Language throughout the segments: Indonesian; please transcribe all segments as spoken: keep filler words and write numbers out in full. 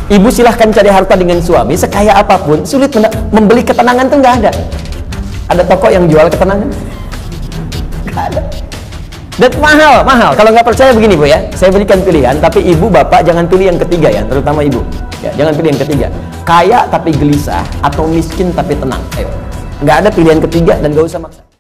Ibu silahkan cari harta dengan suami sekaya apapun, sulit membeli ketenangan tuh nggak ada. Ada toko yang jual ketenangan? Nggak ada. Dan mahal, mahal. Kalau nggak percaya begini Bu ya, saya berikan pilihan, tapi ibu bapak jangan pilih yang ketiga ya, terutama ibu. Ya, jangan pilih yang ketiga. Kaya tapi gelisah atau miskin tapi tenang. Ayo. Nggak ada pilihan ketiga dan nggak usah maksa.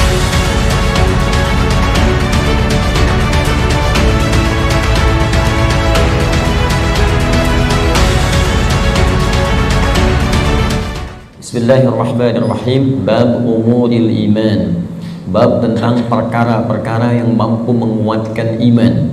Bismillahirrahmanirrahim. Bab umuril iman. Bab tentang perkara-perkara yang mampu menguatkan iman.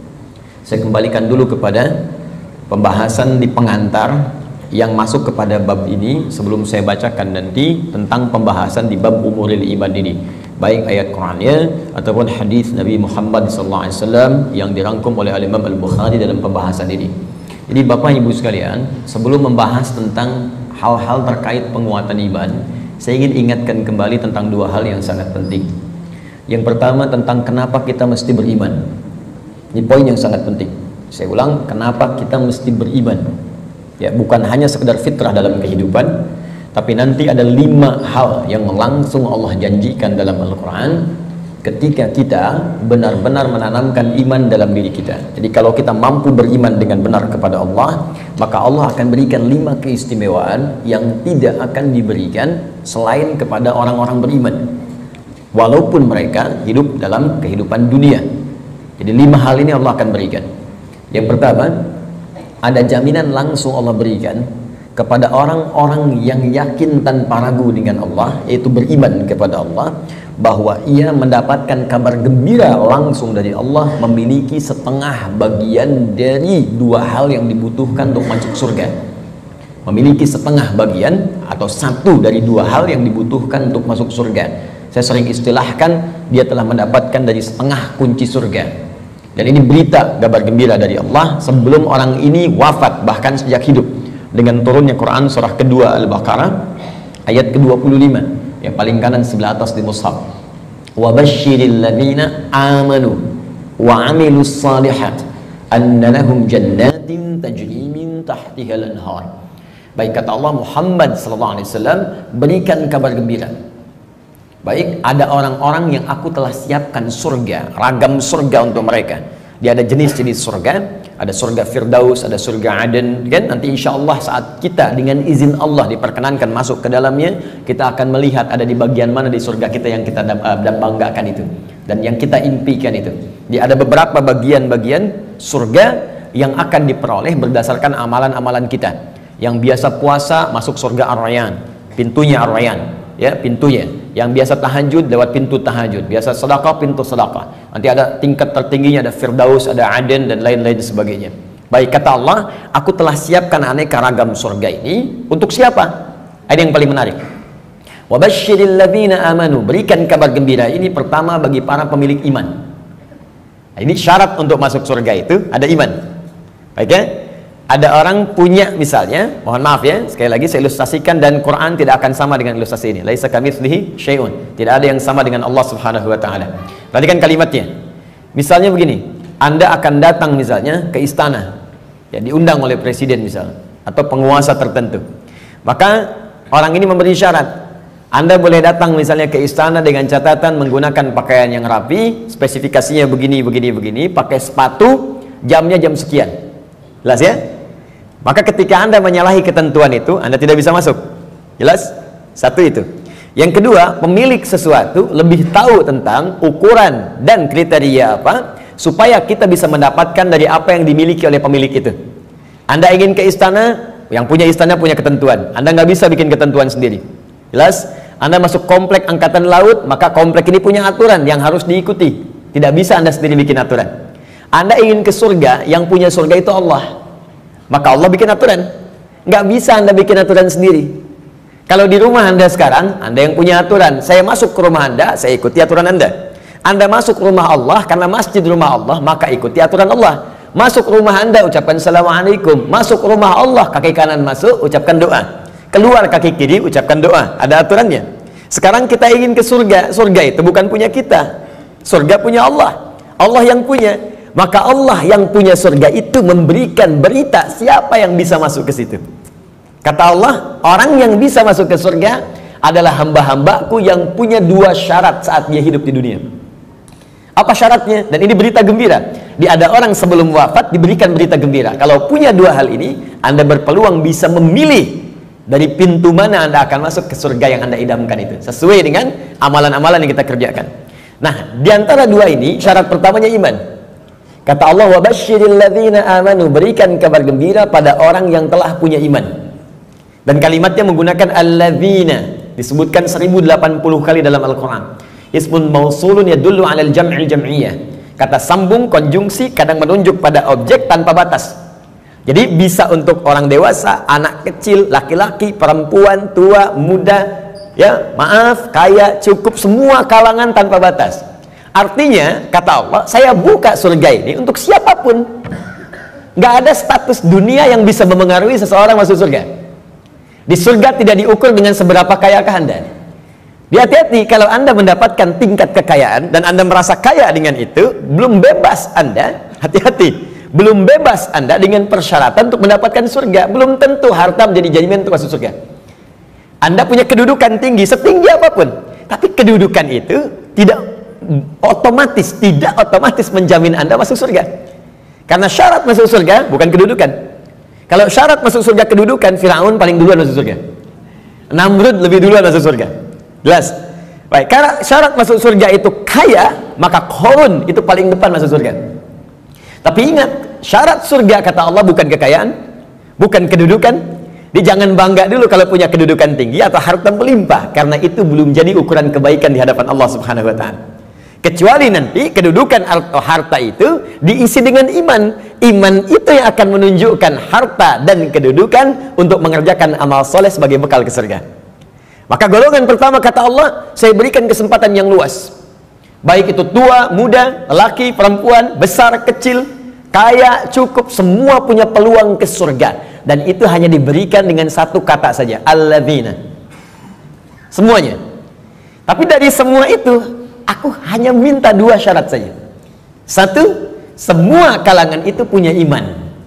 Saya kembalikan dulu kepada pembahasan di pengantar yang masuk kepada bab ini sebelum saya bacakan nanti tentang pembahasan di bab umuril iman ini, baik ayat Qur'annya ataupun hadis Nabi Muhammad sallallahu alaihi wasallam yang dirangkum oleh Imam Al-Bukhari dalam pembahasan ini. Jadi Bapak Ibu sekalian, sebelum membahas tentang hal-hal terkait penguatan iman, saya ingin ingatkan kembali tentang dua hal yang sangat penting. Yang pertama tentang kenapa kita mesti beriman. Ini poin yang sangat penting. Saya ulang, kenapa kita mesti beriman. Ya, bukan hanya sekedar fitrah dalam kehidupan, tapi nanti ada lima hal yang langsung Allah janjikan dalam Al-Quran ketika kita benar-benar menanamkan iman dalam diri kita. Jadi kalau kita mampu beriman dengan benar kepada Allah, maka Allah akan berikan lima keistimewaan yang tidak akan diberikan selain kepada orang-orang beriman, walaupun mereka hidup dalam kehidupan dunia. Jadi lima hal ini Allah akan berikan. Yang pertama, ada jaminan langsung Allah berikan kepada orang-orang yang yakin tanpa ragu dengan Allah, yaitu beriman kepada Allah, bahwa ia mendapatkan kabar gembira langsung dari Allah, memiliki setengah bagian dari dua hal yang dibutuhkan untuk masuk surga. Memiliki setengah bagian atau satu dari dua hal yang dibutuhkan untuk masuk surga. Saya sering istilahkan, dia telah mendapatkan dari setengah kunci surga. Dan ini berita kabar gembira dari Allah sebelum orang ini wafat, bahkan sejak hidup, dengan turunnya Quran surah kedua Al-Baqarah ayat ke dua puluh lima yang paling kanan sebelah atas di mushaf. Wa basyiril ladzina amanu wa amilus shalihat anna lahum jannatin tajri min tahtiha al-anhar. Baik, kata Allah, Muhammad sallallahu alaihi wasallam, berikan kabar gembira. Baik, ada orang-orang yang aku telah siapkan surga, ragam surga untuk mereka. Dia ada jenis-jenis surga, ada surga Firdaus, ada surga Aden, kan? Nanti insya Allah saat kita dengan izin Allah diperkenankan masuk ke dalamnya, kita akan melihat ada di bagian mana di surga kita yang kita banggakan itu dan yang kita impikan itu. Dia ada beberapa bagian-bagian surga yang akan diperoleh berdasarkan amalan-amalan kita. Yang biasa puasa masuk surga Ar-Rayyan, pintunya Ar-Rayyan, ya, pintunya. Yang biasa tahajud lewat pintu tahajud, biasa sedekah pintu sedekah. Nanti ada tingkat tertingginya, ada Firdaus, ada Aden dan lain-lain sebagainya. Baik, kata Allah, aku telah siapkan aneka ragam surga ini untuk siapa? Ada yang paling menarik. Wa basyiril ladzina amanu, berikan kabar gembira ini pertama bagi para pemilik iman. Nah, ini syarat untuk masuk surga itu ada iman. Baik ya? Ada orang punya misalnya, mohon maaf ya, sekali lagi saya ilustrasikan, dan Quran tidak akan sama dengan ilustrasi ini. Laisa kamitslihi syai'un. Tidak ada yang sama dengan Allah Subhanahu wa taala. Perhatikan kalimatnya. Misalnya begini, Anda akan datang misalnya ke istana. Ya, diundang oleh presiden misalnya atau penguasa tertentu. Maka orang ini memberi syarat. Anda boleh datang misalnya ke istana dengan catatan menggunakan pakaian yang rapi, spesifikasinya begini begini begini, pakai sepatu, jamnya jam sekian. Jelas ya? Maka ketika Anda menyalahi ketentuan itu, Anda tidak bisa masuk. Jelas? Satu itu. Yang kedua, pemilik sesuatu lebih tahu tentang ukuran dan kriteria apa, supaya kita bisa mendapatkan dari apa yang dimiliki oleh pemilik itu. Anda ingin ke istana, yang punya istana punya ketentuan. Anda nggak bisa bikin ketentuan sendiri. Jelas? Anda masuk komplek angkatan laut, maka komplek ini punya aturan yang harus diikuti. Tidak bisa Anda sendiri bikin aturan. Anda ingin ke surga, yang punya surga itu Allah. Maka Allah bikin aturan. Nggak bisa Anda bikin aturan sendiri. Kalau di rumah Anda sekarang, Anda yang punya aturan. Saya masuk ke rumah Anda, saya ikuti aturan Anda. Anda masuk ke rumah Allah, karena masjid rumah Allah, maka ikuti aturan Allah. Masuk ke rumah Anda, ucapkan Assalamualaikum. Masuk ke rumah Allah, kaki kanan masuk, ucapkan doa. Keluar kaki kiri, ucapkan doa. Ada aturannya. Sekarang kita ingin ke surga. Surga itu bukan punya kita. Surga punya Allah. Allah yang punya. Maka Allah yang punya surga itu memberikan berita siapa yang bisa masuk ke situ. Kata Allah, orang yang bisa masuk ke surga adalah hamba-hambaku yang punya dua syarat saat dia hidup di dunia. Apa syaratnya? Dan ini berita gembira. Dia ada orang sebelum wafat diberikan berita gembira. Kalau punya dua hal ini, Anda berpeluang bisa memilih dari pintu mana Anda akan masuk ke surga yang Anda idamkan itu, sesuai dengan amalan-amalan yang kita kerjakan. Nah, di antara dua ini, syarat pertamanya iman. Kata Allah, wa basyiril ladzina amanu, berikan kabar gembira pada orang yang telah punya iman. Dan kalimatnya menggunakan alladzina, disebutkan seribu delapan puluh kali dalam Al-Quran. Ismun mausulun yadullu alal jam'il jam'iyah. Kata sambung, konjungsi, kadang menunjuk pada objek tanpa batas. Jadi bisa untuk orang dewasa, anak kecil, laki-laki, perempuan, tua, muda, ya, maaf, kaya, cukup, semua kalangan tanpa batas. Artinya, kata Allah, saya buka surga ini untuk siapapun. Nggak ada status dunia yang bisa memengaruhi seseorang masuk surga. Di surga tidak diukur dengan seberapa kayakah Anda. Hati-hati kalau Anda mendapatkan tingkat kekayaan dan Anda merasa kaya dengan itu, belum bebas Anda, hati-hati. Belum bebas Anda dengan persyaratan untuk mendapatkan surga. Belum tentu harta menjadi jaminan untuk masuk surga. Anda punya kedudukan tinggi, setinggi apapun, tapi kedudukan itu tidak otomatis, tidak otomatis menjamin Anda masuk surga. Karena syarat masuk surga bukan kedudukan. Kalau syarat masuk surga kedudukan, Firaun paling duluan masuk surga. Namrud lebih duluan masuk surga. Jelas? Baik, karena syarat masuk surga itu kaya, maka Qarun itu paling depan masuk surga. Tapi ingat, syarat surga kata Allah bukan kekayaan, bukan kedudukan. Dia jangan bangga dulu kalau punya kedudukan tinggi atau harta melimpah, karena itu belum jadi ukuran kebaikan di hadapan Allah Subhanahu wa taala. Kecuali nanti kedudukan atau harta itu diisi dengan iman. Iman itu yang akan menunjukkan harta dan kedudukan untuk mengerjakan amal soleh sebagai bekal ke surga. Maka golongan pertama kata Allah, saya berikan kesempatan yang luas. Baik itu tua, muda, lelaki, perempuan, besar, kecil, kaya, cukup, semua punya peluang ke surga. Dan itu hanya diberikan dengan satu kata saja, alladzina. Semuanya. Tapi dari semua itu, aku hanya minta dua syarat saja. Satu, semua kalangan itu punya iman.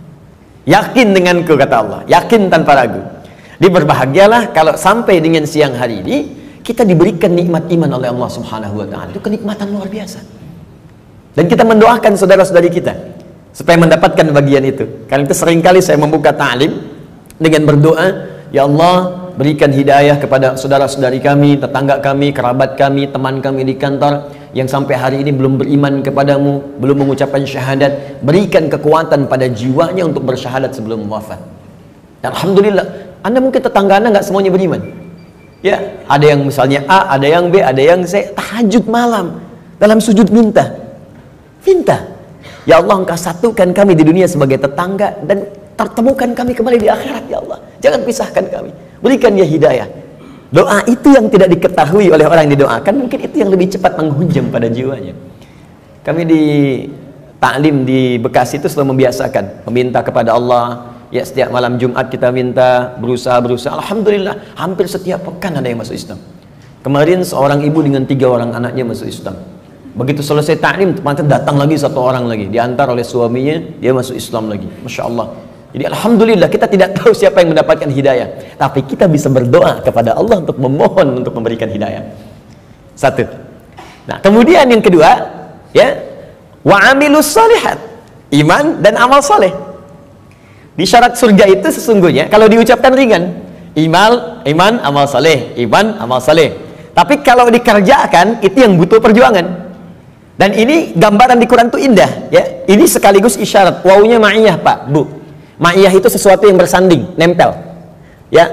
Yakin denganku, kata Allah. Yakin tanpa ragu. Dia berbahagialah kalau sampai dengan siang hari ini, kita diberikan nikmat iman oleh Allah Subhanahu wa taala. Itu kenikmatan luar biasa. Dan kita mendoakan saudara-saudari kita supaya mendapatkan bagian itu. Karena itu seringkali saya membuka ta'lim dengan berdoa, ya Allah, berikan hidayah kepada saudara-saudari kami, tetangga kami, kerabat kami, teman kami di kantor yang sampai hari ini belum beriman kepadamu, belum mengucapkan syahadat. Berikan kekuatan pada jiwanya untuk bersyahadat sebelum wafat. Dan alhamdulillah, Anda mungkin tetangga Anda nggak semuanya beriman. Ya, ada yang misalnya A, ada yang B, ada yang C, tahajud malam dalam sujud minta. Minta, ya Allah, Engkau satukan kami di dunia sebagai tetangga dan pertemukan kami kembali di akhirat, ya Allah. Jangan pisahkan kami. Berikan dia hidayah. Doa itu yang tidak diketahui oleh orang yang didoakan, mungkin itu yang lebih cepat menghunjam pada jiwanya. Kami di taklim di Bekasi itu selalu membiasakan meminta kepada Allah. Ya, setiap malam Jumat kita minta, berusaha-berusaha. Alhamdulillah, hampir setiap pekan ada yang masuk Islam. Kemarin seorang ibu dengan tiga orang anaknya masuk Islam. Begitu selesai taklim, ternyata datang lagi satu orang lagi, diantar oleh suaminya, dia masuk Islam lagi. Masya Allah. Jadi alhamdulillah, kita tidak tahu siapa yang mendapatkan hidayah, tapi kita bisa berdoa kepada Allah untuk memohon untuk memberikan hidayah. Satu. Nah, kemudian yang kedua, ya, wa amilus shalihat, iman dan amal soleh. Di syarat surga itu sesungguhnya kalau diucapkan ringan, iman, iman, amal saleh, iman, amal saleh. Tapi kalau dikerjakan itu yang butuh perjuangan. Dan ini gambaran di Quran itu indah, ya. Ini sekaligus isyarat. Wawunya ma'iyah, Pak, Bu. Ma'iyah itu sesuatu yang bersanding, nempel. Ya.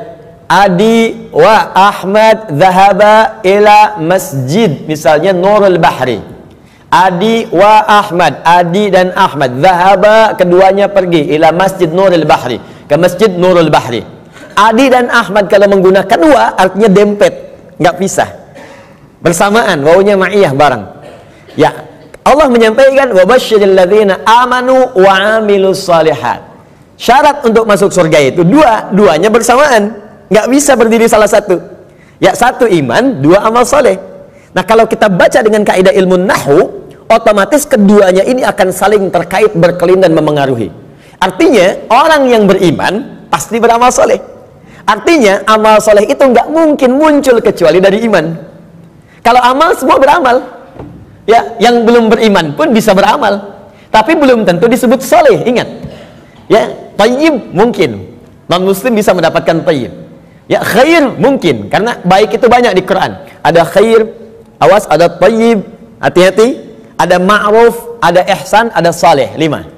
Adi wa Ahmad zahaba ila masjid, misalnya Nurul Bahri. Adi wa Ahmad, Adi dan Ahmad, zahaba, keduanya pergi ila Masjid Nurul Bahri, ke Masjid Nurul Bahri. Adi dan Ahmad kalau menggunakan wa artinya dempet, nggak pisah, bersamaan, wawunya ma'iyah bareng. Ya, Allah menyampaikan wa basyiril ladzina amanu wa amilus shalihat. Syarat untuk masuk surga itu dua, duanya bersamaan, nggak bisa berdiri salah satu. Ya, satu iman, dua amal soleh. Nah, kalau kita baca dengan kaidah ilmu nahwu, otomatis keduanya ini akan saling terkait, berkelin dan memengaruhi. Artinya orang yang beriman pasti beramal soleh. Artinya amal soleh itu nggak mungkin muncul kecuali dari iman. Kalau amal semua beramal, ya, yang belum beriman pun bisa beramal, tapi belum tentu disebut soleh. Ingat, ya, thayyib mungkin non muslim bisa mendapatkan thayyib, ya, khair mungkin, karena baik itu banyak di Quran. Ada khair, awas, ada thayyib, hati-hati, ada ma'ruf, ada ihsan, ada saleh, lima.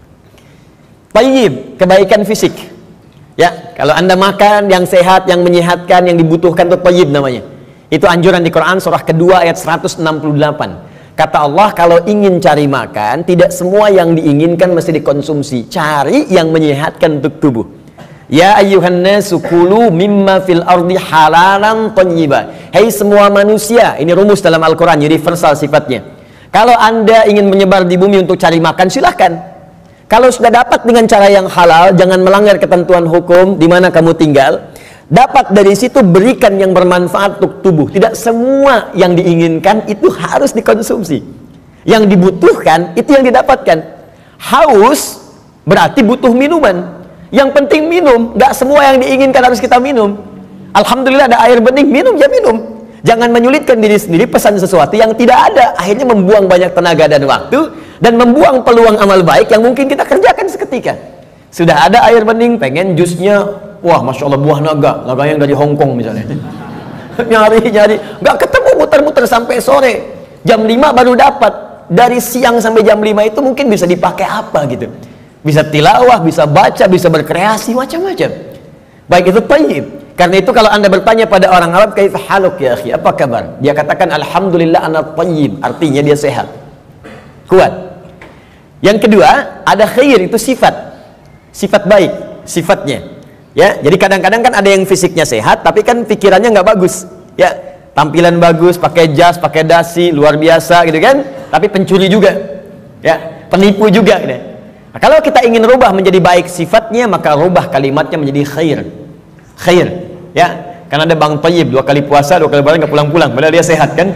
Thayyib, kebaikan fisik. Ya, kalau Anda makan yang sehat, yang menyehatkan, yang dibutuhkan, itu thayyib namanya. Itu anjuran di Quran surah kedua ayat seratus enam puluh delapan. Kata Allah, kalau ingin cari makan, tidak semua yang diinginkan mesti dikonsumsi. Cari yang menyehatkan untuk tubuh. Ya ayyuhan nasu kulu mimma fil ardi halalan thayyiba. Hei semua manusia, ini rumus dalam Al-Quran, universal sifatnya. Kalau Anda ingin menyebar di bumi untuk cari makan, silahkan. Kalau sudah dapat dengan cara yang halal, jangan melanggar ketentuan hukum di mana kamu tinggal. Dapat dari situ, berikan yang bermanfaat untuk tubuh. Tidak semua yang diinginkan itu harus dikonsumsi. Yang dibutuhkan itu yang didapatkan. Haus berarti butuh minuman. Yang penting minum. Nggak semua yang diinginkan harus kita minum. Alhamdulillah ada air bening, minum ya minum. Jangan menyulitkan diri sendiri pesan sesuatu yang tidak ada. Akhirnya membuang banyak tenaga dan waktu, dan membuang peluang amal baik yang mungkin kita kerjakan seketika. Sudah ada air bening, pengen jusnya, wah masya Allah buah naga, naga yang dari Hongkong misalnya. Nyari-nyari, nggak ketemu, muter-muter sampai sore. Jam lima baru dapat. Dari siang sampai jam lima itu mungkin bisa dipakai apa gitu. Bisa tilawah, bisa baca, bisa berkreasi, macam-macam. Baik itu thayyib. Karena itu kalau Anda bertanya pada orang Arab, kaif haluk ya akhi, apa kabar? Dia katakan alhamdulillah ana thayyib, artinya dia sehat, kuat. Yang kedua, ada khair, itu sifat. Sifat baik, sifatnya. Ya, jadi kadang-kadang kan ada yang fisiknya sehat tapi kan pikirannya nggak bagus. Ya, tampilan bagus, pakai jas, pakai dasi, luar biasa gitu kan, tapi pencuri juga. Ya, penipu juga gitu. Nah, kalau kita ingin rubah menjadi baik sifatnya, maka rubah kalimatnya menjadi khair. Khair, ya, karena ada Bang Thayyib dua kali puasa, dua kali lebaran nggak pulang-pulang, padahal dia sehat kan.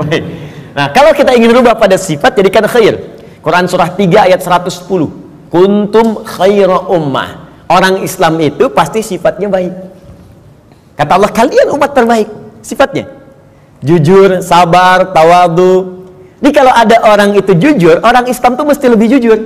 Nah, kalau kita ingin rubah pada sifat, jadikan khair. Quran surah tiga ayat seratus sepuluh. Kuntum khaira ummah. Orang Islam itu pasti sifatnya baik. Kata Allah, kalian umat terbaik. Sifatnya jujur, sabar, tawadu. Jadi kalau ada orang itu jujur, orang Islam tuh mesti lebih jujur.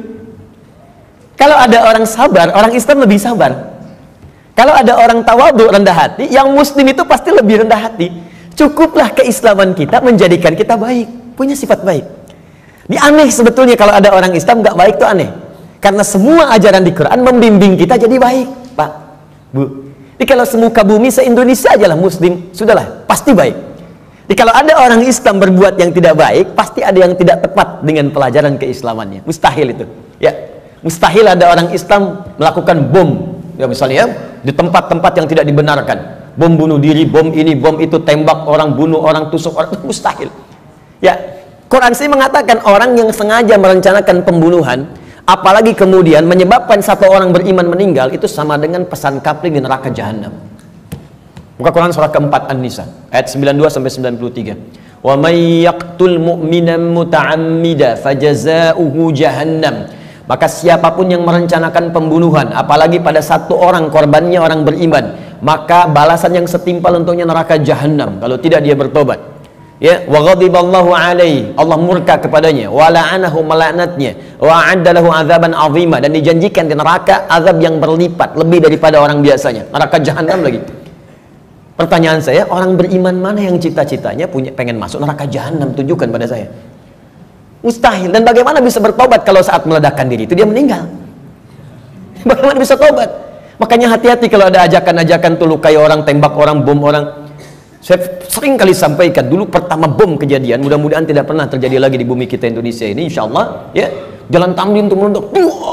Kalau ada orang sabar, orang Islam lebih sabar. Kalau ada orang tawadu, rendah hati, yang muslim itu pasti lebih rendah hati. Cukuplah keislaman kita menjadikan kita baik, punya sifat baik. Ini aneh sebetulnya kalau ada orang Islam nggak baik, itu aneh. Karena semua ajaran di Quran membimbing kita jadi baik, Pak, Bu. Jadi kalau semuka bumi se-Indonesia aja lah muslim, sudahlah, pasti baik. Jadi kalau ada orang Islam berbuat yang tidak baik, pasti ada yang tidak tepat dengan pelajaran keislamannya. Mustahil itu. Ya, mustahil ada orang Islam melakukan bom. Ya misalnya ya, di tempat-tempat yang tidak dibenarkan, bom bunuh diri, bom ini, bom itu, tembak orang, bunuh orang, tusuk orang, itu mustahil. Ya, Quran sih mengatakan orang yang sengaja merencanakan pembunuhan, apalagi kemudian menyebabkan satu orang beriman meninggal, itu sama dengan pesan kapling di neraka jahanam. Buka Quran surah keempat An-Nisa ayat sembilan puluh dua sampai sembilan puluh tiga. Wa may yaqtul mu'minan muta'ammida fajaza'uhu jahannam. Maka siapapun yang merencanakan pembunuhan, apalagi pada satu orang korbannya orang beriman, maka balasan yang setimpal untuknya neraka jahanam kalau tidak dia bertobat. Ya, wa ghadiballahu alaihi, Allah murka kepadanya, wa la'anahu, melaknatnya, wa a'adda lahu azaban 'azima, dan dijanjikan di neraka azab yang berlipat lebih daripada orang biasanya, neraka jahanam lagi. Pertanyaan saya, orang beriman mana yang cita-citanya punya pengen masuk neraka jahanam? Tunjukkan pada saya. Mustahil. Dan bagaimana bisa bertobat kalau saat meledakkan diri itu dia meninggal? Bagaimana bisa tobat? Makanya hati-hati kalau ada ajakan-ajakan tuh lukai orang, tembak orang, bom orang. Saya sering kali sampaikan dulu pertama bom kejadian, mudah-mudahan tidak pernah terjadi lagi di bumi kita Indonesia ini, insya Allah. Ya, Jalan Tamrin tuh meledak.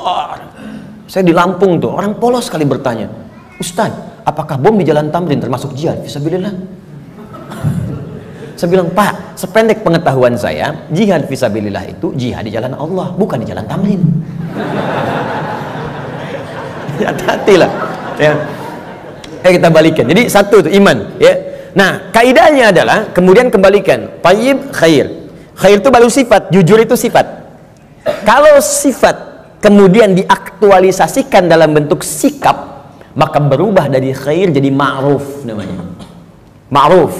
Saya di Lampung tuh, orang polos sekali bertanya, Ustaz, apakah bom di Jalan Tamrin termasuk jihad? Fisabilillah. Saya bilang, Pak, sependek pengetahuan saya, jihad fisabilillah itu jihad di jalan Allah, bukan di Jalan Tamrin. Hati-hatilah. Ya. Eh kita balikan. Jadi satu itu iman. Ya. Nah, kaidahnya adalah kemudian kembalikan. Tayyib khair. Khair itu baru sifat, jujur itu sifat. Kalau sifat kemudian diaktualisasikan dalam bentuk sikap, maka berubah dari khair jadi ma'ruf namanya. Ma'ruf.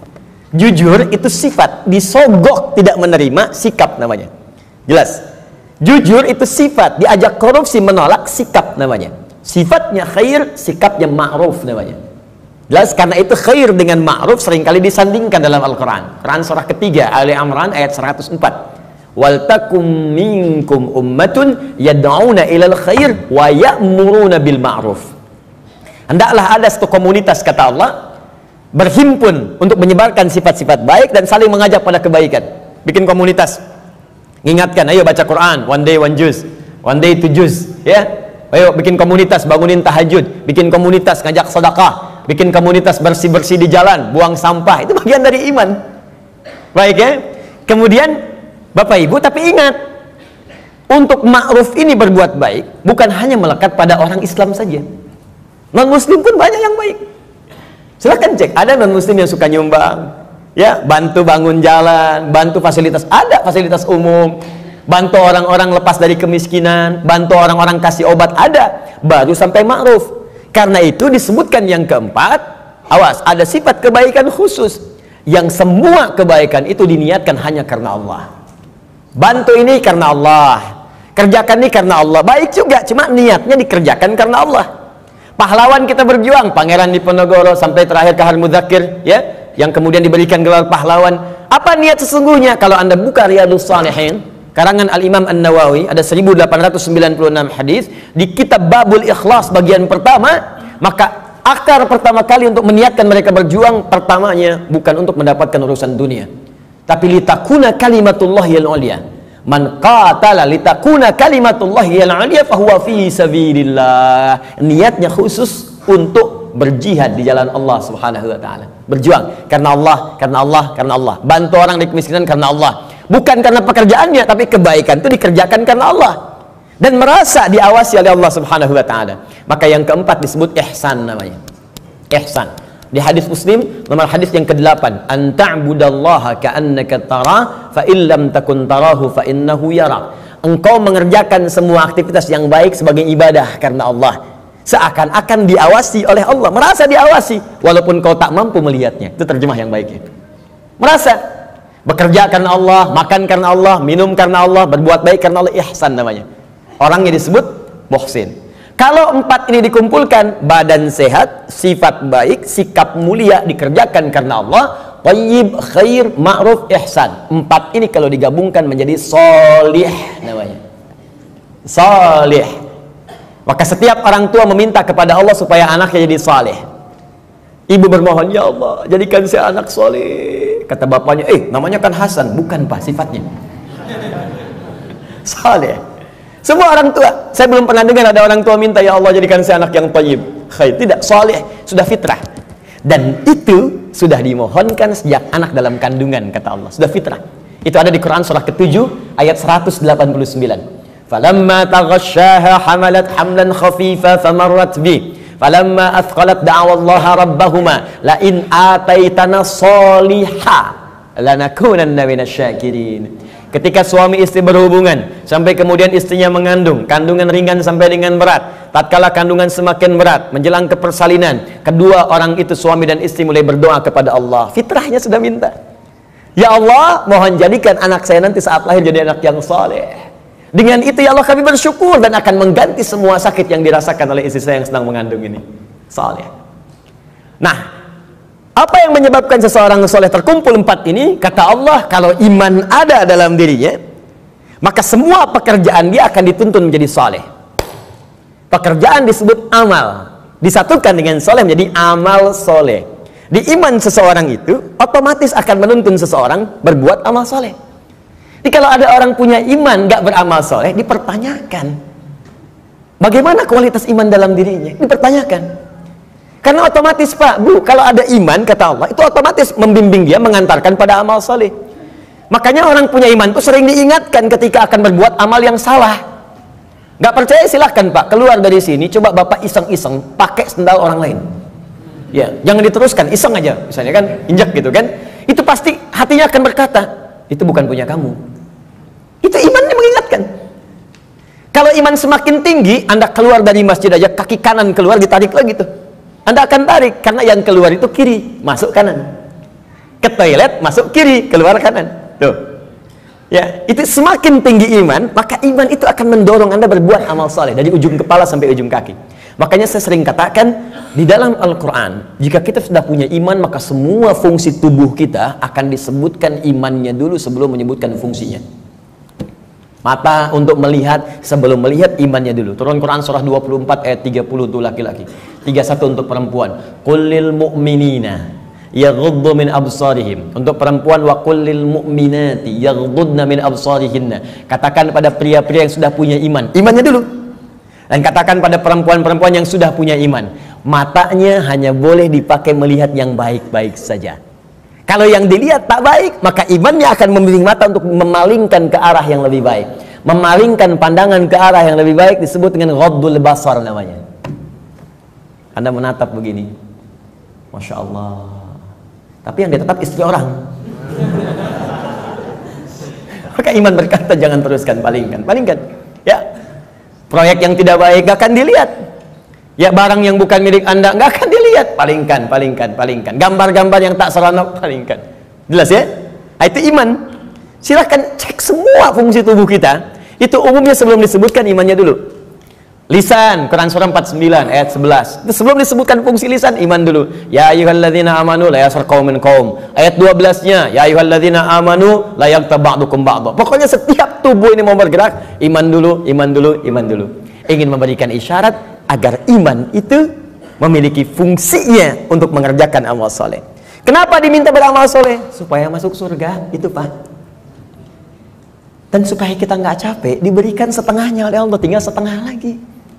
Jujur itu sifat, disogok tidak menerima, sikap namanya. Jelas? Jujur itu sifat, diajak korupsi menolak, sikap namanya. Sifatnya khair, sikapnya ma'ruf namanya. Jelas? Karena itu khair dengan ma'ruf seringkali disandingkan dalam Al-Quran. Quran surah ketiga, Ali Imran ayat seratus empat. Wal takum minkum ummatun yad'una ilal khair wa ya'muruna bil ma'ruf. Hendaklah ada satu komunitas, kata Allah, berhimpun untuk menyebarkan sifat-sifat baik dan saling mengajak pada kebaikan. Bikin komunitas. Ingatkan, ayo baca Quran, one day one juz, one day two juz, ya. Ayo bikin komunitas, bangunin tahajud, bikin komunitas ngajak sedekah, bikin komunitas bersih-bersih di jalan, buang sampah. Itu bagian dari iman. Baik ya. Kemudian Bapak Ibu, tapi ingat, untuk ma'ruf ini berbuat baik bukan hanya melekat pada orang Islam saja. Non muslim pun banyak yang baik. Silahkan cek, ada non muslim yang suka nyumbang, ya, bantu bangun jalan, bantu fasilitas, ada fasilitas umum, bantu orang-orang lepas dari kemiskinan, bantu orang-orang kasih obat, ada, baru sampai ma'ruf. Karena itu disebutkan yang keempat, awas, ada sifat kebaikan khusus yang semua kebaikan itu diniatkan hanya karena Allah. Bantu ini karena Allah, kerjakan ini karena Allah, baik juga, cuma niatnya dikerjakan karena Allah. Pahlawan kita berjuang, Pangeran Diponegoro sampai terakhir Kahar Mudzakir, ya, yang kemudian diberikan gelar pahlawan. Apa niat sesungguhnya? Kalau Anda buka Riyadhus Shalihin karangan Al-Imam An-Nawawi, ada seribu delapan ratus sembilan puluh enam hadis di kitab Babul Ikhlas bagian pertama, maka akar pertama kali untuk meniatkan mereka berjuang, pertamanya bukan untuk mendapatkan urusan dunia, tapi litakuna kalimatullahi al-ulya. Man qatala litakuna kalimatullahi al-ulya fahuwa fi sabilillah. Niatnya khusus untuk berjihad di jalan Allah Subhanahu wa taala. Berjuang karena Allah, karena Allah, karena Allah. Bantu orang di kemiskinan karena Allah. Bukan karena pekerjaannya, tapi kebaikan itu dikerjakan karena Allah dan merasa diawasi oleh Allah Subhanahu wa taala. Maka yang keempat disebut ihsan namanya. Ihsan. Di hadis Muslim nomor hadis yang kedelapan, an ta'budallaha ka'annaka tara fa illam takun tarahu fa innahu yara. Engkau mengerjakan semua aktivitas yang baik sebagai ibadah karena Allah, seakan-akan diawasi oleh Allah, merasa diawasi walaupun kau tak mampu melihatnya. Itu terjemah yang baiknya. Merasa bekerja karena Allah, makan karena Allah, minum karena Allah, berbuat baik karena Allah, ihsan namanya. Orangnya disebut muhsin. Kalau empat ini dikumpulkan, badan sehat, sifat baik, sikap mulia, dikerjakan karena Allah, thayyib, khair, ma'ruf, ihsan. Empat ini kalau digabungkan menjadi sholih namanya. Sholih. Maka setiap orang tua meminta kepada Allah supaya anaknya jadi saleh. Ibu bermohon, ya Allah, jadikan saya anak soleh. Kata bapaknya, eh namanya kan Hasan. Bukan pak, sifatnya saleh. Semua orang tua, saya belum pernah dengar ada orang tua minta, ya Allah jadikan saya anak yang thayyib, khair. Tidak, saleh, sudah fitrah. Dan itu sudah dimohonkan sejak anak dalam kandungan, kata Allah, sudah fitrah. Itu ada di Quran surah ketujuh ayat seratus delapan puluh sembilan. Falamma taghasyaha hamalat hamlan khafifa famarrat bih. Falamma athqalat da'awallaha rabbahuma la in ataitana soliha lanakunanna minasyakirin. Ketika suami istri berhubungan sampai kemudian istrinya mengandung, kandungan ringan sampai dengan berat, tatkala kandungan semakin berat menjelang ke persalinan, kedua orang itu, suami dan istri, mulai berdoa kepada Allah. Fitrahnya sudah minta, ya Allah, mohon jadikan anak saya nanti saat lahir jadi anak yang saleh. Dengan itu ya Allah kami bersyukur dan akan mengganti semua sakit yang dirasakan oleh istri saya yang sedang mengandung ini. Saleh. Nah, apa yang menyebabkan seseorang soleh? Terkumpul empat ini, kata Allah, kalau iman ada dalam dirinya, maka semua pekerjaan dia akan dituntun menjadi soleh. Pekerjaan disebut amal, disatukan dengan soleh menjadi amal soleh. Di iman seseorang itu otomatis akan menuntun seseorang berbuat amal soleh. Jadi kalau ada orang punya iman gak beramal soleh, dipertanyakan bagaimana kualitas iman dalam dirinya, dipertanyakan. Karena otomatis Pak, Bu, kalau ada iman, kata Allah, itu otomatis membimbing dia, mengantarkan pada amal soleh. Makanya orang punya iman itu sering diingatkan ketika akan berbuat amal yang salah. Gak percaya silahkan Pak, keluar dari sini, coba Bapak iseng-iseng pakai sendal orang lain. Ya, jangan diteruskan, iseng aja, misalnya kan, injak gitu kan. Itu pasti hatinya akan berkata, itu bukan punya kamu. Itu imannya mengingatkan. Kalau iman semakin tinggi, Anda keluar dari masjid aja, kaki kanan keluar, ditarik lagi tuh. Anda akan tarik, karena yang keluar itu kiri, masuk kanan. Ke toilet, masuk kiri, keluar kanan. Tuh. Ya, itu semakin tinggi iman, maka iman itu akan mendorong Anda berbuat amal saleh dari ujung kepala sampai ujung kaki. Makanya saya sering katakan di dalam Al-Quran, jika kita sudah punya iman, maka semua fungsi tubuh kita akan disebutkan imannya dulu sebelum menyebutkan fungsinya. Mata untuk melihat, sebelum melihat imannya dulu. Turun Quran surah dua puluh empat ayat tiga puluh untuk laki-laki, tiga puluh satu untuk perempuan. Qulil mu'minina yaghuddu min absarihim. Untuk perempuan, wa kullil mu'minati yaghuddna min absarihinna. Katakan pada pria-pria yang sudah punya iman, imannya dulu. Dan katakan pada perempuan-perempuan yang sudah punya iman, matanya hanya boleh dipakai melihat yang baik-baik saja. Kalau yang dilihat tak baik, maka imannya akan membimbing mata untuk memalingkan ke arah yang lebih baik. Memalingkan pandangan ke arah yang lebih baik disebut dengan ghaddul basar namanya. Anda menatap begini, Masya Allah, tapi yang ditatap istri orang. Maka iman berkata jangan teruskan, palingkan, palingkan. Ya, proyek yang tidak baik gak akan dilihat. Ya, barang yang bukan milik Anda gak akan dilihat, palingkan, palingkan, palingkan. Gambar-gambar yang tak seronok, palingkan. Jelas ya? Nah, itu iman. Silahkan cek semua fungsi tubuh kita. Itu umumnya sebelum disebutkan imannya dulu. Lisan, Quran surah empat puluh sembilan ayat sebelas. Itu sebelum disebutkan fungsi lisan, iman dulu. Ya ayyuhalladzina amanu la yaskhar qaumin qaum. Ayat dua belas-nya, ya ayyuhalladzina amanu la yaghtab ba'dukum ba'dha. Pokoknya setiap tubuh ini mau bergerak, iman dulu, iman dulu, iman dulu. Ingin memberikan isyarat agar iman itu memiliki fungsinya untuk mengerjakan amal soleh. Kenapa diminta beramal soleh? Supaya masuk surga, itu Pak. Dan supaya kita nggak capek, diberikan setengahnya oleh Allah, tinggal setengah lagi.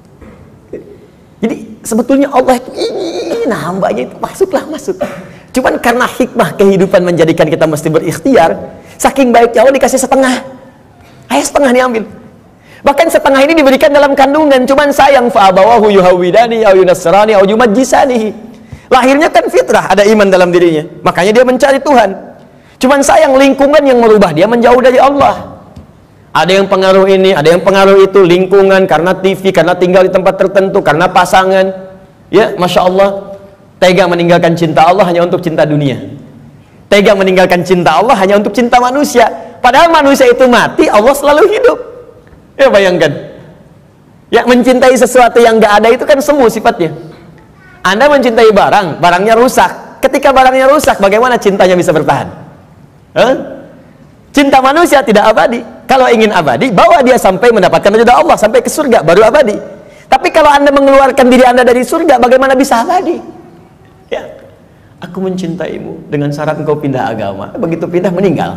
Jadi sebetulnya Allah itu ingin hambanya itu masuklah masuk. Cuman karena hikmah kehidupan menjadikan kita mesti berikhtiar, saking baiknya Allah dikasih setengah. Ayo setengah diambil. Bahkan setengah ini diberikan dalam kandungan. Cuman sayang, fa'abawahu yuhawidani au yunasrani au yumajjisani. Lahirnya kan fitrah, ada iman dalam dirinya. Makanya dia mencari Tuhan. Cuman sayang lingkungan yang merubah dia menjauh dari Allah. Ada yang pengaruh ini, ada yang pengaruh itu, lingkungan, karena T V, karena tinggal di tempat tertentu, karena pasangan. Ya, Masya Allah, tega meninggalkan cinta Allah hanya untuk cinta dunia. Tega meninggalkan cinta Allah hanya untuk cinta manusia. Padahal manusia itu mati, Allah selalu hidup. Ya, bayangkan. Ya, mencintai sesuatu yang gak ada itu kan semu sifatnya. Anda mencintai barang, barangnya rusak. Ketika barangnya rusak, bagaimana cintanya bisa bertahan? Hah? Cinta manusia tidak abadi. Kalau ingin abadi, bawa dia sampai mendapatkan ridha Allah, sampai ke surga, baru abadi. Tapi kalau Anda mengeluarkan diri Anda dari surga, bagaimana bisa abadi? Ya, aku mencintaimu dengan syarat engkau pindah agama. Begitu pindah, meninggal.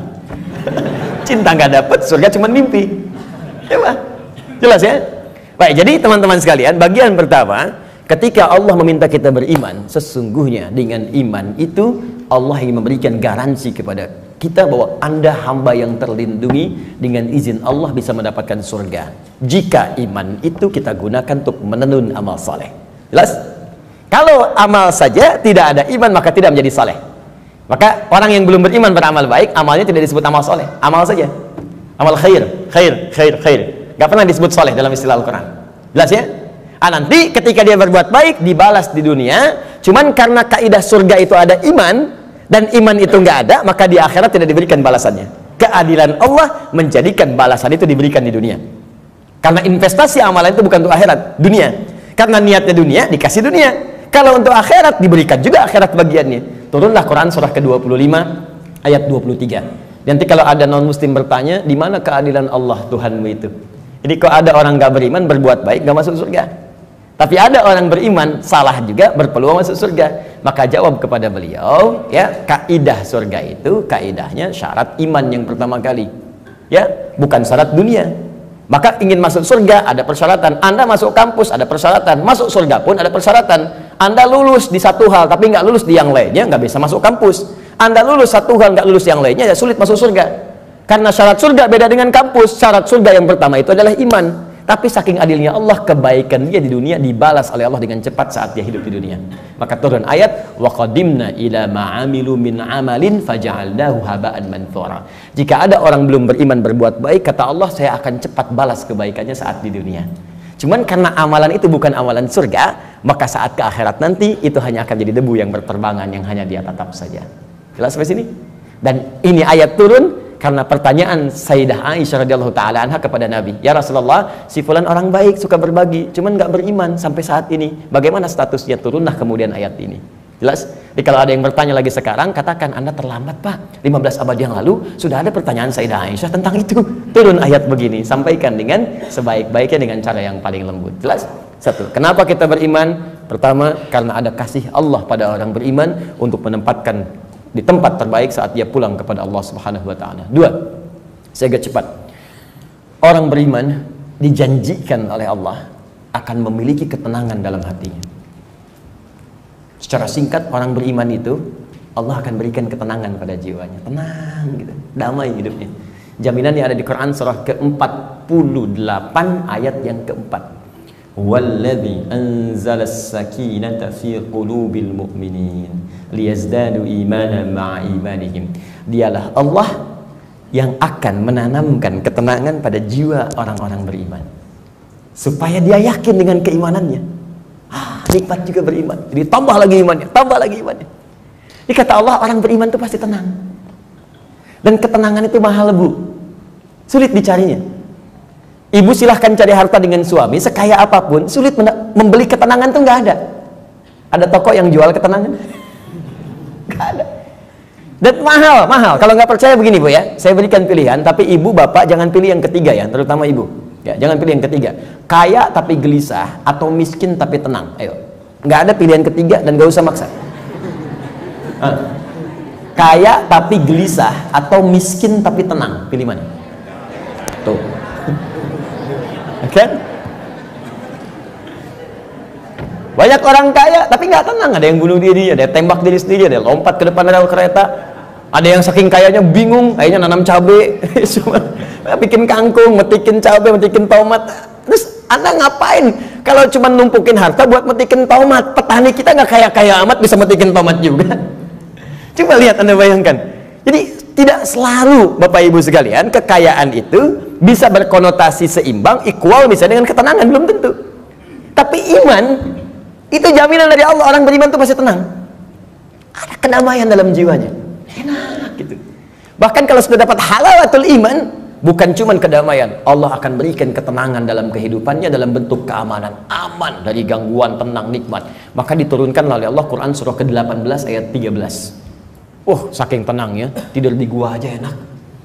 Cinta nggak dapat, surga cuma mimpi. Ya, Pak? Jelas ya? Baik, jadi teman-teman sekalian, bagian pertama, ketika Allah meminta kita beriman, sesungguhnya dengan iman itu Allah ingin memberikan garansi kepada kita bahwa Anda hamba yang terlindungi, dengan izin Allah bisa mendapatkan surga jika iman itu kita gunakan untuk menenun amal saleh. Jelas? Kalau amal saja tidak ada iman, maka tidak menjadi saleh. Maka orang yang belum beriman beramal baik, amalnya tidak disebut amal saleh. Amal saja, amal khair, khair, khair, khair, gak pernah disebut saleh dalam istilah Al-Quran. Jelas ya? Ah, nanti ketika dia berbuat baik dibalas di dunia. Cuman karena kaidah surga itu ada iman, dan iman itu nggak ada, maka di akhirat tidak diberikan balasannya. Keadilan Allah menjadikan balasan itu diberikan di dunia. Karena investasi amalan itu bukan untuk akhirat, dunia. Karena niatnya dunia, dikasih dunia. Kalau untuk akhirat, diberikan juga akhirat bagiannya. Turunlah Quran surah ke dua puluh lima ayat dua puluh tiga. Nanti kalau ada non muslim bertanya, di mana keadilan Allah Tuhanmu itu? Jadi kalau ada orang nggak beriman berbuat baik nggak masuk surga. Tapi ada orang beriman salah juga berpeluang masuk surga. Maka jawab kepada beliau, ya, kaidah surga itu kaidahnya syarat iman yang pertama kali. Ya, bukan syarat dunia. Maka ingin masuk surga ada persyaratan. Anda masuk kampus ada persyaratan. Masuk surga pun ada persyaratan. Anda lulus di satu hal tapi nggak lulus di yang lainnya, nggak bisa masuk kampus. Anda lulus satu hal nggak lulus yang lainnya, ya sulit masuk surga. Karena syarat surga beda dengan kampus. Syarat surga yang pertama itu adalah iman. Tapi saking adilnya Allah, kebaikan dia di dunia dibalas oleh Allah dengan cepat saat dia hidup di dunia. Maka turun ayat, wa qadimna ila ma'amilu min amalin faja'alnahu haba'an manthura. Jika ada orang belum beriman berbuat baik, kata Allah, saya akan cepat balas kebaikannya saat di dunia. Cuman karena amalan itu bukan amalan surga, maka saat ke akhirat nanti itu hanya akan jadi debu yang berterbangan yang hanya dia tatap saja. Jelas sampai sini? Dan ini ayat turun karena pertanyaan Sayyidah Aisyah radhiyallahu taala anha kepada Nabi, ya Rasulullah, si fulan orang baik, suka berbagi, cuman nggak beriman sampai saat ini. Bagaimana statusnya? Turunlah kemudian ayat ini. Jelas? Jadi kalau ada yang bertanya lagi sekarang, katakan Anda terlambat Pak. lima belas abad yang lalu sudah ada pertanyaan Sayyidah Aisyah tentang itu. Turun ayat begini, sampaikan dengan sebaik-baiknya dengan cara yang paling lembut. Jelas? Satu, kenapa kita beriman? Pertama, karena ada kasih Allah pada orang beriman untuk menempatkan di tempat terbaik saat dia pulang kepada Allah Subhanahu wa taala. Dua, saya agak cepat. Orang beriman dijanjikan oleh Allah akan memiliki ketenangan dalam hatinya. Secara singkat, orang beriman itu Allah akan berikan ketenangan pada jiwanya. Tenang gitu, damai hidupnya. Jaminan yang ada di Quran surah ke empat puluh delapan ayat yang keempat. Walladzi anzalas sakinata fi qulubil mu'minin liyazdadu imanan ma'a imanihim. Dialah Allah yang akan menanamkan ketenangan pada jiwa orang-orang beriman supaya dia yakin dengan keimanannya. Ah, nikmat juga beriman. Jadi tambah lagi imannya, tambah lagi imannya. Ini kata Allah, orang beriman itu pasti tenang. Dan ketenangan itu mahal, Bu. Sulit dicarinya. Ibu silahkan cari harta dengan suami sekaya apapun, sulit membeli ketenangan tuh nggak ada. Ada toko yang jual ketenangan? Nggak ada. Dan mahal, mahal. Kalau nggak percaya begini Bu ya, saya berikan pilihan, tapi ibu bapak jangan pilih yang ketiga ya, terutama ibu. Ya, jangan pilih yang ketiga. Kaya tapi gelisah atau miskin tapi tenang. Ayo, nggak ada pilihan ketiga dan nggak usah maksa. Ah. Kaya tapi gelisah atau miskin tapi tenang, pilih mana? Tuh. Kan? Banyak orang kaya tapi nggak tenang, ada yang bunuh diri, ada yang tembak diri sendiri, ada yang lompat ke depan rel kereta, ada yang saking kayanya bingung, akhirnya nanam cabai, cuma bikin kangkung, metikin cabai, metikin tomat. Terus Anda ngapain kalau cuma numpukin harta buat metikin tomat? Petani kita nggak kaya-kaya amat bisa metikin tomat juga. Coba lihat, Anda bayangkan. Jadi tidak selalu Bapak Ibu sekalian kekayaan itu bisa berkonotasi seimbang, equal bisa dengan ketenangan, belum tentu. Tapi iman itu jaminan dari Allah, orang beriman itu pasti tenang. Ada kedamaian dalam jiwanya. Enak gitu. Bahkan kalau sudah dapat halawatul iman, bukan cuma kedamaian, Allah akan berikan ketenangan dalam kehidupannya dalam bentuk keamanan, aman dari gangguan, tenang, nikmat. Maka diturunkan oleh Allah Quran surah ke delapan belas ayat tiga belas. Oh, saking tenangnya, tidur di gua aja enak.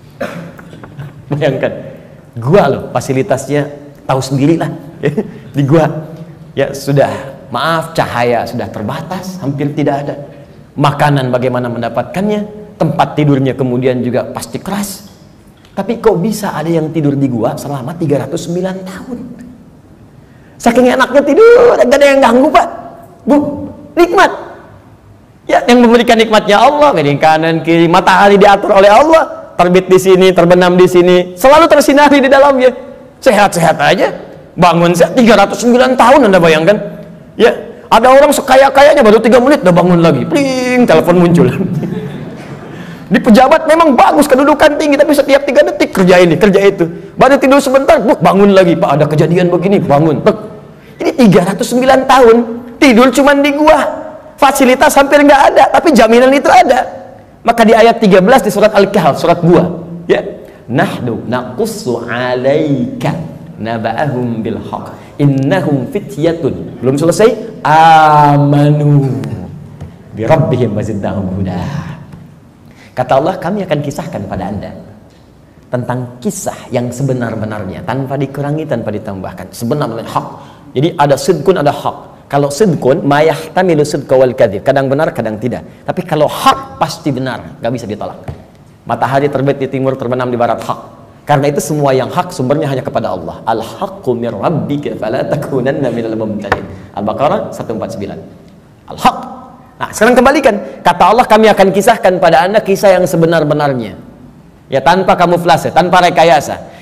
Bayangkan, gua loh, fasilitasnya tahu sendiri lah. Di gua, ya sudah, maaf, cahaya sudah terbatas, hampir tidak ada. Makanan bagaimana mendapatkannya, tempat tidurnya kemudian juga pasti keras. Tapi kok bisa ada yang tidur di gua selama tiga ratus sembilan tahun? Saking enaknya tidur, gak ada yang ganggu Pak. Bu, nikmat. Ya, yang memberikan nikmatnya Allah, dari kanan kiri, matahari diatur oleh Allah, terbit di sini, terbenam di sini, selalu tersinari di dalamnya. Sehat-sehat aja, bangun sehat tiga ratus sembilan tahun, Anda bayangkan. Ya, ada orang sekaya-kayanya baru tiga menit udah bangun lagi, pling, telepon muncul. Di pejabat memang bagus, kedudukan tinggi, tapi setiap tiga detik kerja ini, kerja itu. Baru tidur sebentar, bangun lagi, Pak ada kejadian begini, bangun. Ini tiga ratus sembilan tahun tidur cuman di gua. Fasilitas hampir nggak ada, tapi jaminan itu ada. Maka di ayat tiga belas di surat Al-Kahf, surat gua, ya, nahnu naqussu 'alaika naba'ahum bil haqq innahum fityatun, belum selesai, amanu bi rabbihim wazidnahum huda. Kata Allah, kami akan kisahkan pada Anda tentang kisah yang sebenar-benarnya, tanpa dikurangi, tanpa ditambahkan, sebenarnya hak. Jadi ada sidqun, ada hak. Kalau sidqun, mayahtamilu sidqa wal kadzib, kadang benar, kadang tidak. Tapi kalau hak pasti benar, nggak bisa ditolak. Matahari terbit di timur, terbenam di barat, hak. Karena itu semua yang hak sumbernya hanya kepada Allah. Al-haqqu mir rabbika fala takunanna minal mumtarin. Al-Baqarah seratus empat puluh sembilan. Al-haq. Nah, sekarang kembalikan. Kata Allah, kami akan kisahkan pada Anda kisah yang sebenar-benarnya. Ya, tanpa kamuflase, tanpa rekayasa.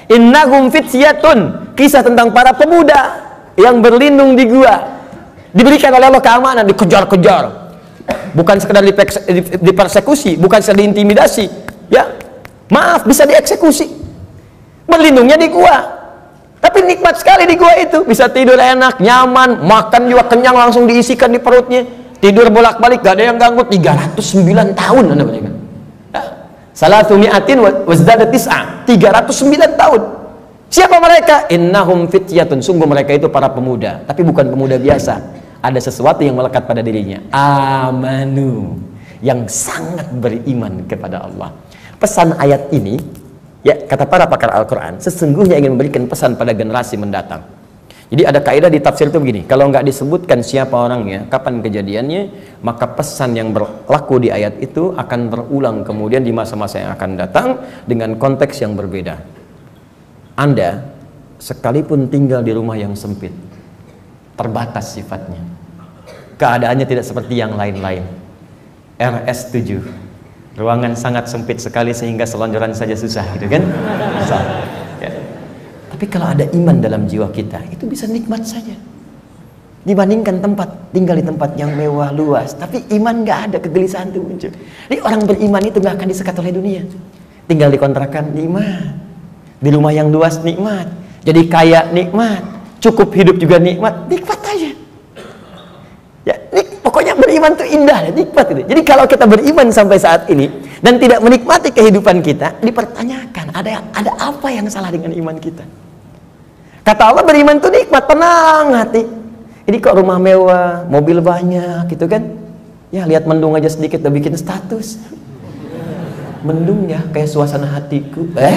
Innahum fityatun, kisah tentang para pemuda yang berlindung di gua. Diberikan oleh Allah keamanan, dikejar-kejar. Bukan sekedar dipersekusi, bukan sekedar diintimidasi. Ya, maaf, bisa dieksekusi. Berlindungnya di gua. Tapi nikmat sekali di gua itu. Bisa tidur enak, nyaman, makan juga kenyang, langsung diisikan di perutnya. Tidur bolak-balik, gak ada yang ganggu. tiga ratus sembilan tahun Anda bayangkan. Salatu mi'atin wazdada tis'a. tiga ratus sembilan tahun. Siapa mereka? Innahum fityatun, sungguh mereka itu para pemuda, tapi bukan pemuda biasa. Ada sesuatu yang melekat pada dirinya. Amanu, yang sangat beriman kepada Allah. Pesan ayat ini, ya, kata para pakar Al-Quran, sesungguhnya ingin memberikan pesan pada generasi mendatang. Jadi ada kaidah di tafsir itu begini, kalau nggak disebutkan siapa orangnya, kapan kejadiannya, maka pesan yang berlaku di ayat itu akan berulang kemudian di masa-masa yang akan datang dengan konteks yang berbeda. Anda sekalipun tinggal di rumah yang sempit, terbatas sifatnya, keadaannya tidak seperti yang lain-lain. R S tujuh, ruangan sangat sempit sekali sehingga selonjoran saja susah, gitu kan? Ya. Tapi kalau ada iman dalam jiwa kita, itu bisa nikmat saja. Dibandingkan tempat tinggal di tempat yang mewah luas, tapi iman nggak ada, kegelisahan itu muncul. Jadi orang beriman itu nggak akan disekat oleh dunia. Tinggal di kontrakan nikmat, di rumah yang luas nikmat, jadi kaya nikmat, cukup hidup juga nikmat, nikmat aja. Ya, nik, pokoknya beriman itu indah, nikmat itu. Jadi kalau kita beriman sampai saat ini dan tidak menikmati kehidupan kita, dipertanyakan ada ada apa yang salah dengan iman kita? Kata Allah, beriman itu nikmat, tenang hati. Ini kok rumah mewah, mobil banyak, gitu kan? Ya lihat mendung aja sedikit udah bikin status. Mendung ya, kayak suasana hatiku. Eh.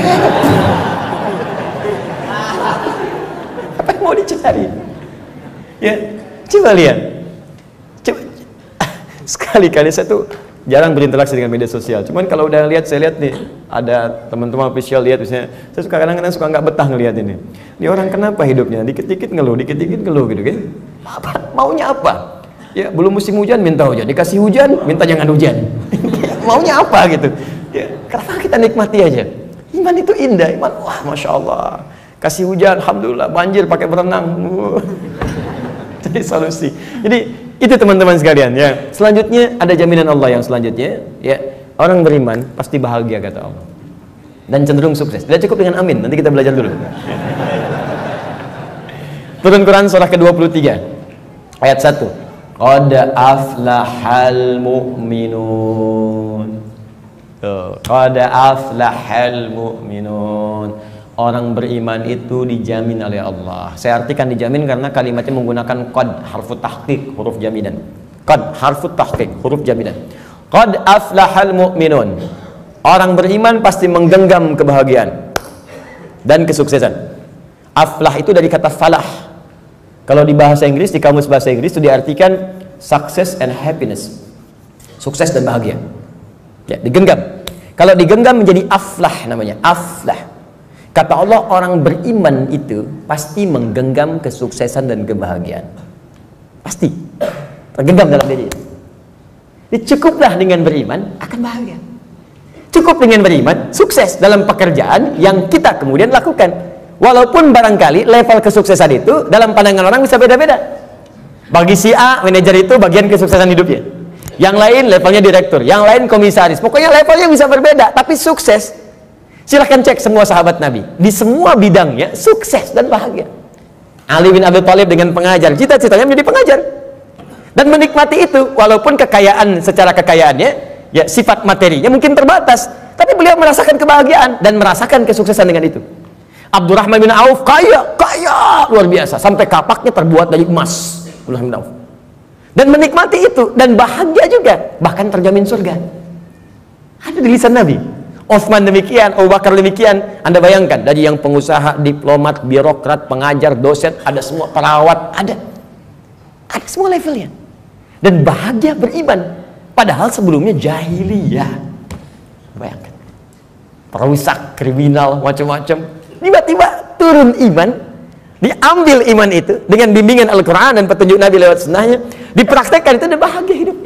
Apa yang mau dicari? Ya, coba lihat. Coba. Sekali-kali saya tuh jarang berinteraksi dengan media sosial. Cuman kalau udah lihat, saya lihat nih, ada teman-teman official lihat, misalnya, saya suka kadang-kadang suka nggak betah ngelihat ini. Ini orang kenapa hidupnya? Dikit-dikit ngeluh, dikit-dikit ngeluh, gitu kan? Apa? Maunya apa? Ya, belum musim hujan minta hujan, dikasih hujan minta jangan hujan. Maunya apa gitu? Ya, kenapa kita nikmati aja? Iman itu indah, iman, wah, masya Allah. Kasih hujan, alhamdulillah, banjir pakai berenang. Jadi solusi. Jadi itu teman-teman sekalian ya. Selanjutnya ada jaminan Allah yang selanjutnya, ya, orang beriman pasti bahagia kata Allah dan cenderung sukses. Tidak cukup dengan amin, nanti kita belajar dulu. Turun Quran surah ke dua puluh tiga ayat satu. Qad aflahal mu'minun. Tuh, qad aflahal mu'minun. Orang beriman itu dijamin oleh Allah. Saya artikan dijamin karena kalimatnya menggunakan qad, harfu tahqiq, huruf jaminan. Qad, harfu tahqiq, huruf jaminan. Qad aflahal mu'minun. Orang beriman pasti menggenggam kebahagiaan dan kesuksesan. Aflah itu dari kata falah. Kalau di bahasa Inggris, di kamus bahasa Inggris itu diartikan success and happiness. Sukses dan bahagia. Ya, digenggam. Kalau digenggam menjadi aflah namanya, aflah. Kata Allah, orang beriman itu pasti menggenggam kesuksesan dan kebahagiaan. Pasti tergenggam dalam diri. Jadi cukuplah dengan beriman akan bahagia. Cukup dengan beriman sukses dalam pekerjaan yang kita kemudian lakukan. Walaupun barangkali level kesuksesan itu dalam pandangan orang bisa beda-beda. Bagi si A, manajer itu bagian kesuksesan hidupnya. Yang lain levelnya direktur, yang lain komisaris. Pokoknya levelnya bisa berbeda, tapi sukses. Silahkan cek semua sahabat Nabi, di semua bidangnya sukses dan bahagia. Ali bin Abi Thalib dengan pengajar, cita-citanya menjadi pengajar dan menikmati itu, walaupun kekayaan secara kekayaannya, ya sifat materinya mungkin terbatas, tapi beliau merasakan kebahagiaan dan merasakan kesuksesan dengan itu. Abdurrahman bin Auf kaya, kaya luar biasa, sampai kapaknya terbuat dari emas. Abdurrahman bin Auf dan menikmati itu dan bahagia juga, bahkan terjamin surga. Ada di lisan Nabi. Utsman demikian, Abu Bakar demikian. Anda bayangkan, dari yang pengusaha, diplomat, birokrat, pengajar, dosen, ada semua, perawat, ada ada semua levelnya dan bahagia beriman, padahal sebelumnya jahiliyah. Bayangkan, perusak, kriminal, macam-macam, tiba-tiba turun iman, diambil iman itu dengan bimbingan Al-Quran dan petunjuk Nabi lewat sunnahnya, dipraktekkan itu dan bahagia hidupnya.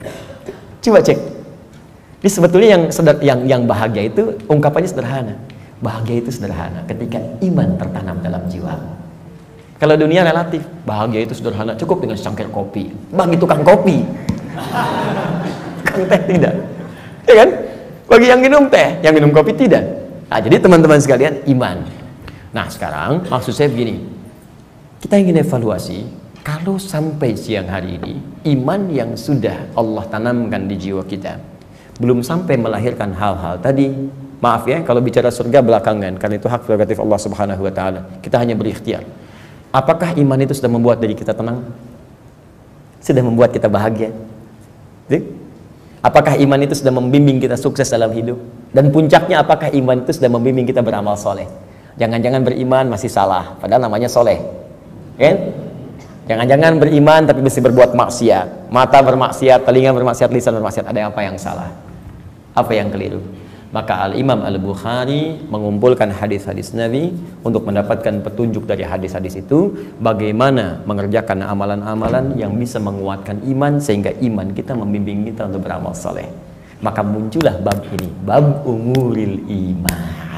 Coba cek. Jadi sebetulnya yang, yang yang bahagia itu ungkapannya sederhana. Bahagia itu sederhana ketika iman tertanam dalam jiwa. Kalau dunia relatif, bahagia itu sederhana, cukup dengan secangkir kopi. Bagi tukang kopi, tukang teh tidak, ya kan? Bagi yang minum teh, yang minum kopi tidak. Nah, jadi teman-teman sekalian, iman. Nah, sekarang maksud saya begini, kita ingin evaluasi, kalau sampai siang hari ini, iman yang sudah Allah tanamkan di jiwa kita, belum sampai melahirkan hal-hal tadi, maaf ya, kalau bicara surga belakangan, karena itu hak prerogatif Allah Subhanahu Wa Taala. Kita hanya berikhtiar. Apakah iman itu sudah membuat diri kita tenang? Sudah membuat kita bahagia? Apakah iman itu sudah membimbing kita sukses dalam hidup? Dan puncaknya, apakah iman itu sudah membimbing kita beramal soleh? Jangan-jangan beriman masih salah, padahal namanya soleh, kan? Jangan-jangan beriman tapi mesti berbuat maksiat, mata bermaksiat, telinga bermaksiat, lisan bermaksiat. Ada apa yang salah? Apa yang keliru? Maka Al-Imam Al-Bukhari mengumpulkan hadis-hadis Nabi untuk mendapatkan petunjuk dari hadis-hadis itu, bagaimana mengerjakan amalan-amalan yang bisa menguatkan iman sehingga iman kita membimbing kita untuk beramal soleh. Maka muncullah bab ini, bab umuril iman.